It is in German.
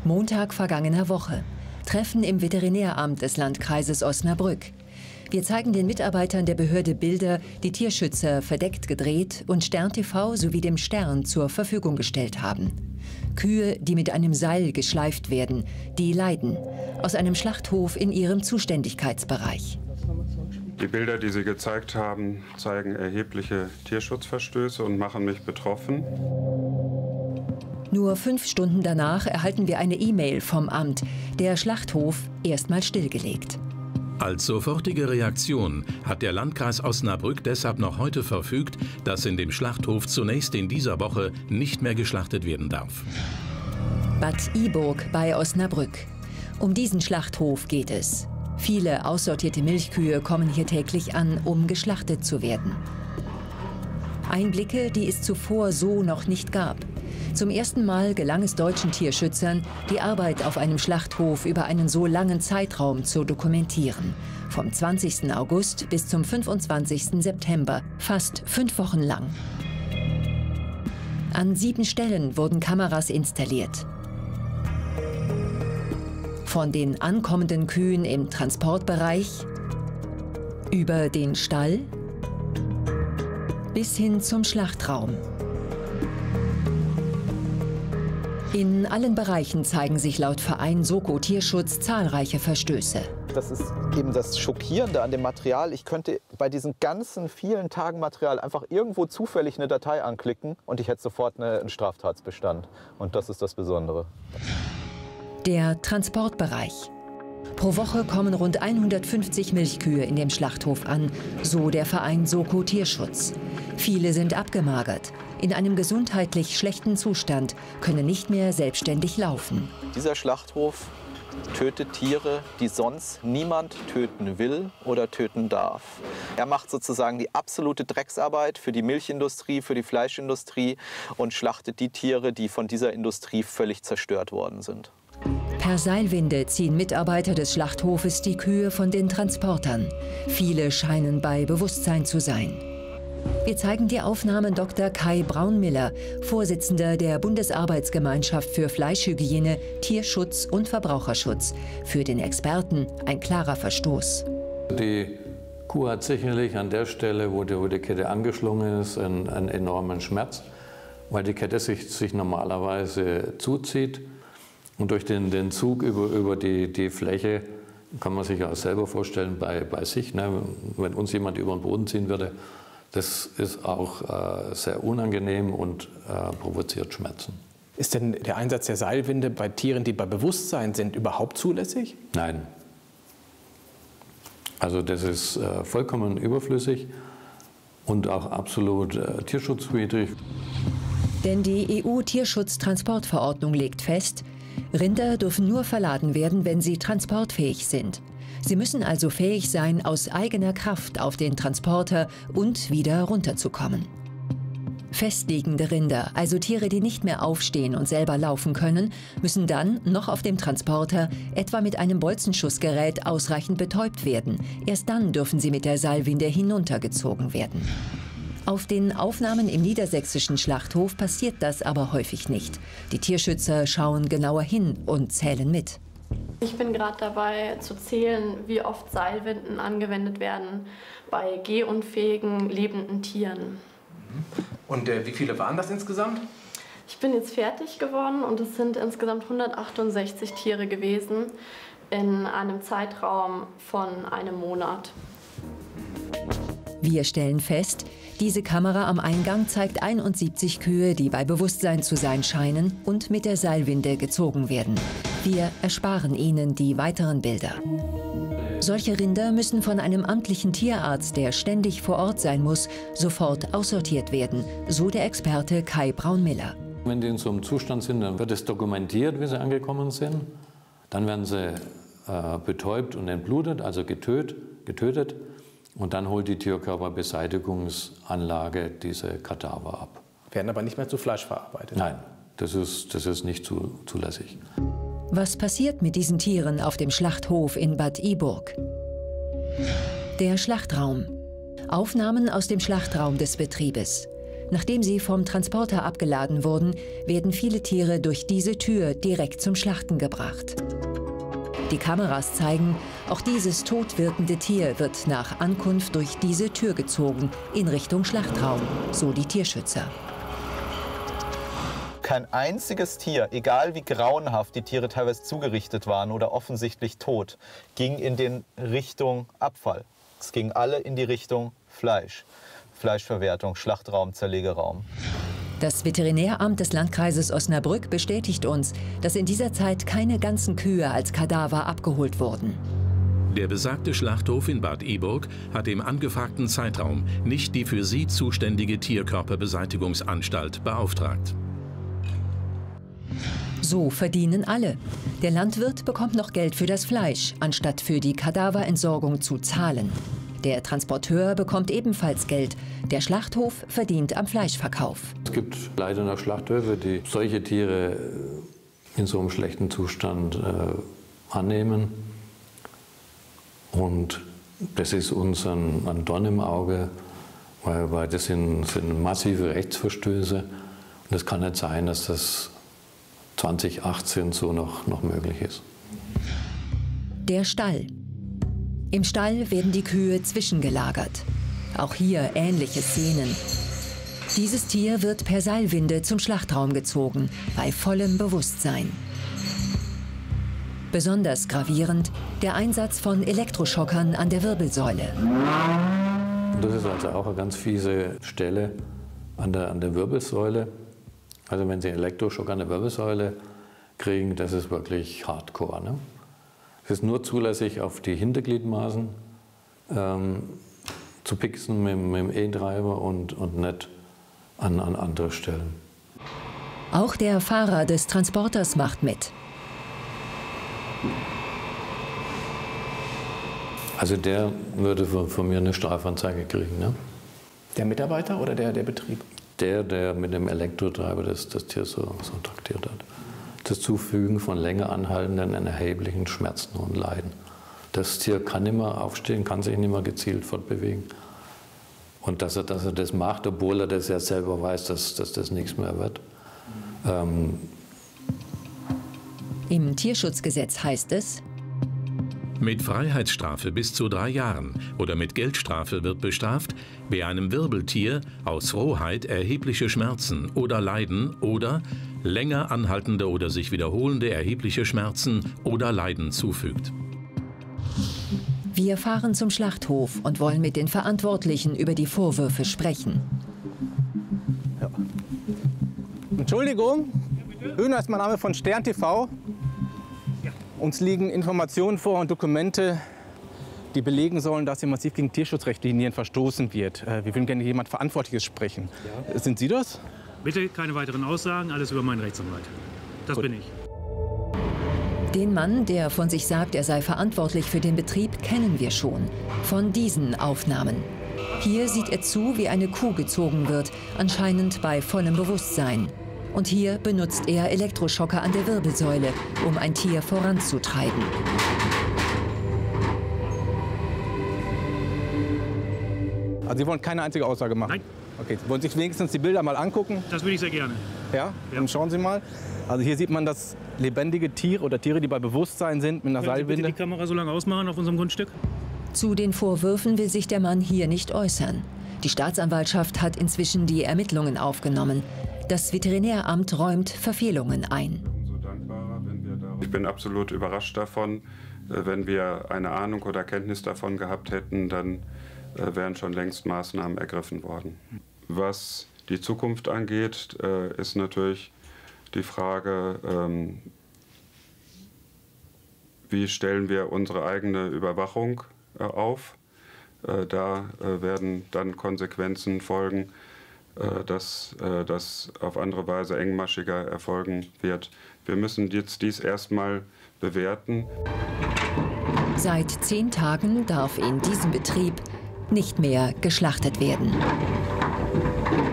Montag vergangener Woche. Treffen im Veterinäramt des Landkreises Osnabrück. Wir zeigen den Mitarbeitern der Behörde Bilder, die Tierschützer verdeckt gedreht und Stern TV sowie dem Stern zur Verfügung gestellt haben. Kühe, die mit einem Seil geschleift werden, die leiden. Aus einem Schlachthof in ihrem Zuständigkeitsbereich. Die Bilder, die Sie gezeigt haben, zeigen erhebliche Tierschutzverstöße und machen mich betroffen. Nur 5 Stunden danach erhalten wir eine E-Mail vom Amt. Der Schlachthof erstmal stillgelegt. Als sofortige Reaktion hat der Landkreis Osnabrück deshalb noch heute verfügt, dass in dem Schlachthof zunächst in dieser Woche nicht mehr geschlachtet werden darf. Bad Iburg bei Osnabrück. Um diesen Schlachthof geht es. Viele aussortierte Milchkühe kommen hier täglich an, um geschlachtet zu werden. Einblicke, die es zuvor so noch nicht gab. Zum ersten Mal gelang es deutschen Tierschützern, die Arbeit auf einem Schlachthof über einen so langen Zeitraum zu dokumentieren. Vom 20. August bis zum 25. September, fast 5 Wochen lang. An 7 Stellen wurden Kameras installiert. Von den ankommenden Kühen im Transportbereich über den Stall bis hin zum Schlachtraum. In allen Bereichen zeigen sich laut Verein Soko Tierschutz zahlreiche Verstöße. Das ist eben das Schockierende an dem Material. Ich könnte bei diesen ganzen vielen Tagen Material einfach irgendwo zufällig eine Datei anklicken und ich hätte sofort einen Straftatsbestand. Und das ist das Besondere. Der Transportbereich. Pro Woche kommen rund 150 Milchkühe in dem Schlachthof an, so der Verein Soko Tierschutz. Viele sind abgemagert, in einem gesundheitlich schlechten Zustand, können nicht mehr selbstständig laufen. Dieser Schlachthof tötet Tiere, die sonst niemand töten will oder töten darf. Er macht sozusagen die absolute Drecksarbeit für die Milchindustrie, für die Fleischindustrie und schlachtet die Tiere, die von dieser Industrie völlig zerstört worden sind. Per Seilwinde ziehen Mitarbeiter des Schlachthofes die Kühe von den Transportern. Viele scheinen bei Bewusstsein zu sein. Wir zeigen die Aufnahmen Dr. Kai Braunmiller, Vorsitzender der Bundesarbeitsgemeinschaft für Fleischhygiene, Tierschutz und Verbraucherschutz. Für den Experten ein klarer Verstoß. Die Kuh hat sicherlich an der Stelle, wo die Kette angeschlungen ist, einen enormen Schmerz, weil die Kette sich normalerweise zuzieht. Und durch den Zug über die Fläche kann man sich auch selber vorstellen bei sich, ne, wenn uns jemand über den Boden ziehen würde. Das ist auch sehr unangenehm und provoziert Schmerzen. Ist denn der Einsatz der Seilwinde bei Tieren, die bei Bewusstsein sind, überhaupt zulässig? Nein. Also das ist vollkommen überflüssig und auch absolut tierschutzwidrig. Denn die EU-Tierschutztransportverordnung legt fest, Rinder dürfen nur verladen werden, wenn sie transportfähig sind. Sie müssen also fähig sein, aus eigener Kraft auf den Transporter und wieder runterzukommen. Festliegende Rinder, also Tiere, die nicht mehr aufstehen und selber laufen können, müssen dann noch auf dem Transporter etwa mit einem Bolzenschussgerät ausreichend betäubt werden. Erst dann dürfen sie mit der Seilwinde hinuntergezogen werden. Auf den Aufnahmen im niedersächsischen Schlachthof passiert das aber häufig nicht. Die Tierschützer schauen genauer hin und zählen mit. Ich bin gerade dabei zu zählen, wie oft Seilwinden angewendet werden bei gehunfähigen lebenden Tieren. Und wie viele waren das insgesamt? Ich bin jetzt fertig geworden und es sind insgesamt 168 Tiere gewesen in einem Zeitraum von einem Monat. Wir stellen fest, diese Kamera am Eingang zeigt 71 Kühe, die bei Bewusstsein zu sein scheinen und mit der Seilwinde gezogen werden. Wir ersparen Ihnen die weiteren Bilder. Solche Rinder müssen von einem amtlichen Tierarzt, der ständig vor Ort sein muss, sofort aussortiert werden, so der Experte Kai Braunmiller. Wenn die in so einem Zustand sind, dann wird es dokumentiert, wie sie angekommen sind. Dann werden sie betäubt und entblutet, also getötet. Und dann holt die Tierkörperbeseitigungsanlage diese Kadaver ab. Werden aber nicht mehr zu Fleisch verarbeitet? Nein, das ist nicht zulässig. Was passiert mit diesen Tieren auf dem Schlachthof in Bad Iburg? Der Schlachtraum. Aufnahmen aus dem Schlachtraum des Betriebes. Nachdem sie vom Transporter abgeladen wurden, werden viele Tiere durch diese Tür direkt zum Schlachten gebracht. Die Kameras zeigen, auch dieses tot wirkende Tier wird nach Ankunft durch diese Tür gezogen, in Richtung Schlachtraum, so die Tierschützer. Kein einziges Tier, egal wie grauenhaft die Tiere teilweise zugerichtet waren oder offensichtlich tot, ging in die Richtung Abfall. Es gingen alle in die Richtung Fleisch. Fleischverwertung, Schlachtraum, Zerlegeraum. Das Veterinäramt des Landkreises Osnabrück bestätigt uns, dass in dieser Zeit keine ganzen Kühe als Kadaver abgeholt wurden. Der besagte Schlachthof in Bad Iburg hat im angefragten Zeitraum nicht die für sie zuständige Tierkörperbeseitigungsanstalt beauftragt. So verdienen alle. Der Landwirt bekommt noch Geld für das Fleisch, anstatt für die Kadaverentsorgung zu zahlen. Der Transporteur bekommt ebenfalls Geld. Der Schlachthof verdient am Fleischverkauf. Es gibt leider noch Schlachthöfe, die solche Tiere in so einem schlechten Zustand annehmen. Und das ist uns ein Dorn im Auge, weil das sind massive Rechtsverstöße. Und es kann nicht sein, dass das 2018 so noch möglich ist. Der Stall. Im Stall werden die Kühe zwischengelagert. Auch hier ähnliche Szenen. Dieses Tier wird per Seilwinde zum Schlachtraum gezogen, bei vollem Bewusstsein. Besonders gravierend der Einsatz von Elektroschockern an der Wirbelsäule. Das ist also auch eine ganz fiese Stelle an der Wirbelsäule. Also wenn Sie einen Elektroschock an der Wirbelsäule kriegen, das ist wirklich hardcore. Ne? Es ist nur zulässig, auf die Hintergliedmaßen zu pixen mit dem E-Treiber und nicht an andere Stellen. Auch der Fahrer des Transporters macht mit. Also der würde von mir eine Strafanzeige kriegen. Ne? Der Mitarbeiter oder der Betrieb? Der mit dem Elektrotreiber das Tier so traktiert hat. Das Zufügen von länger anhaltenden und erheblichen Schmerzen und Leiden. Das Tier kann nicht mehr aufstehen, kann sich nicht mehr gezielt fortbewegen. Und dass er das macht, obwohl er das ja selber weiß, dass das nichts mehr wird. Im Tierschutzgesetz heißt es: Mit Freiheitsstrafe bis zu 3 Jahren oder mit Geldstrafe wird bestraft, wer einem Wirbeltier aus Rohheit erhebliche Schmerzen oder Leiden oder länger anhaltende oder sich wiederholende erhebliche Schmerzen oder Leiden zufügt. Wir fahren zum Schlachthof und wollen mit den Verantwortlichen über die Vorwürfe sprechen. Ja. Entschuldigung, Hühner ist mein Name von Stern TV. Uns liegen Informationen vor und Dokumente, die belegen sollen, dass hier massiv gegen Tierschutzrichtlinien verstoßen wird. Wir würden gerne jemand Verantwortliches sprechen. Ja. Sind Sie das? Bitte keine weiteren Aussagen, alles über meinen Rechtsanwalt. Das bin ich. Den Mann, der von sich sagt, er sei verantwortlich für den Betrieb, kennen wir schon. Von diesen Aufnahmen. Hier sieht er zu, wie eine Kuh gezogen wird, anscheinend bei vollem Bewusstsein. Und hier benutzt er Elektroschocker an der Wirbelsäule, um ein Tier voranzutreiben. Also Sie wollen keine einzige Aussage machen? Nein. Okay, wollen Sie sich wenigstens die Bilder mal angucken? Das würde ich sehr gerne. Ja? Dann schauen Sie mal. Also hier sieht man das lebendige Tier oder Tiere, die bei Bewusstsein sind, mit einer Seilwinde. Können Sie bitte die Kamera so lange ausmachen auf unserem Grundstück? Zu den Vorwürfen will sich der Mann hier nicht äußern. Die Staatsanwaltschaft hat inzwischen die Ermittlungen aufgenommen. Das Veterinäramt räumt Verfehlungen ein. Ich bin absolut überrascht davon. Wenn wir eine Ahnung oder Kenntnis davon gehabt hätten, dann wären schon längst Maßnahmen ergriffen worden. Was die Zukunft angeht, ist natürlich die Frage, wie stellen wir unsere eigene Überwachung auf. Da werden dann Konsequenzen folgen, dass das auf andere Weise engmaschiger erfolgen wird. Wir müssen jetzt dies erstmal bewerten. Seit 10 Tagen darf in diesem Betrieb nicht mehr geschlachtet werden.